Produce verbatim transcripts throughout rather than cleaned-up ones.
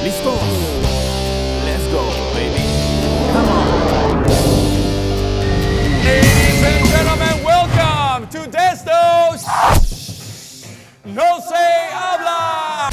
¿Listos? Let's go, baby. Come on. Ladies and gentlemen, welcome to De Estos No Se Habla.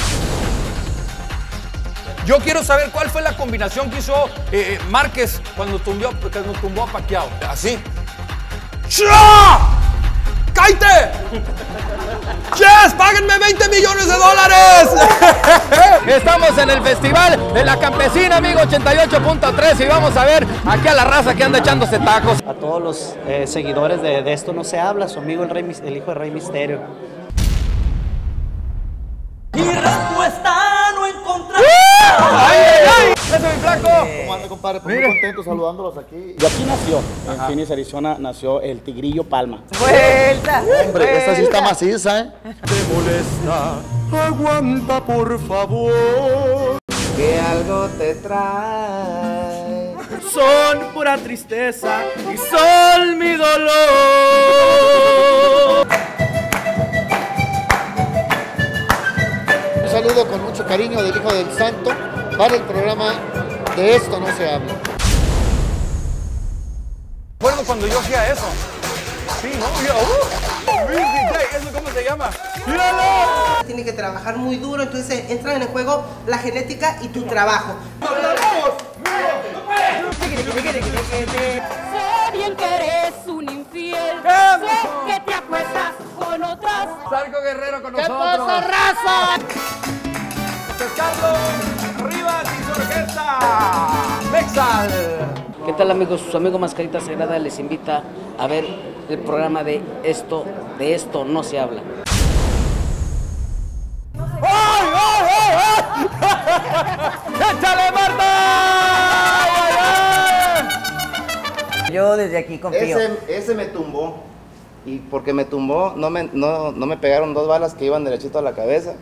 Yo quiero saber cuál fue la combinación que hizo eh, Márquez cuando tumbó, cuando tumbó a Pacquiao. Así. ¡Chá! ¡Cállate! ¡Yes! ¡Páguenme veinte millones de dólares! Estamos en el Festival de la Campesina, amigo, ochenta y ocho punto tres, y vamos a ver aquí a la raza que anda echándose tacos. A todos los eh, seguidores de, de Esto No Se Habla, su amigo el, Rey, el hijo del Rey Misterio. Y respuesta no encontrar. ¡Ay, ay, ay! ¡Ese es mi flaco! ¿Cómo anda, compadre? Pues muy contento saludándolos aquí. Y aquí nació, en Phoenix, Arizona, nació el Tigrillo Palma. ¡Vuelta! Hombre, esta sí está maciza, ¿eh? Te molesta, aguanta por favor. Que algo te trae. Son pura tristeza y son mi dolor. Un saludo con mucho cariño del Hijo del Santo para el programa De Esto No Se Habla. Recuerdo cuando yo hacía eso. Sí, ¿no? Yo, uh, Luis D J, ¿eso cómo se llama? ¡Míralo! Tiene que trabajar muy duro, entonces entra en el juego la genética y tu trabajo. Sé bien que eres un infiel, sé que te acuestas con otras. Sarco Guerrero con ¿Qué nosotros. pasa, raza? Este es Carlos Rivas y su orquesta Mexal. ¿Qué tal, amigos? Su amigo Mascarita Sagrada les invita a ver el programa de Esto, de Esto No Se Habla. ¡Ay, ay, ay, ay! ¡Échale, Marta! ¡Ay, ay! Yo desde aquí confío. Ese, ese me tumbó. Y porque me tumbó, no me, no, no me pegaron dos balas que iban derechito a la cabeza.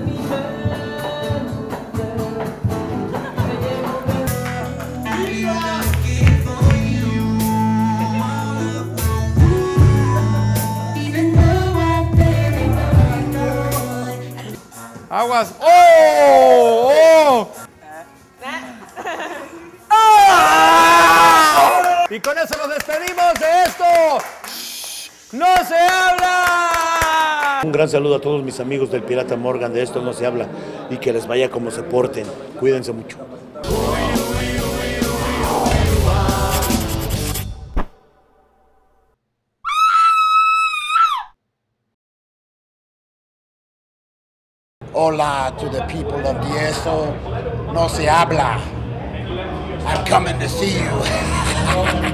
Aguas. ¡Oh! ¡Oh! ¡Ah! Y con eso nos despedimos de esto. ¡No se habla! Un gran saludo a todos mis amigos del Pirata Morgan, de Esto No Se Habla, y que les vaya como se porten. Cuídense mucho. Hola to the people of De Esto No Se Habla. I'm coming to see you.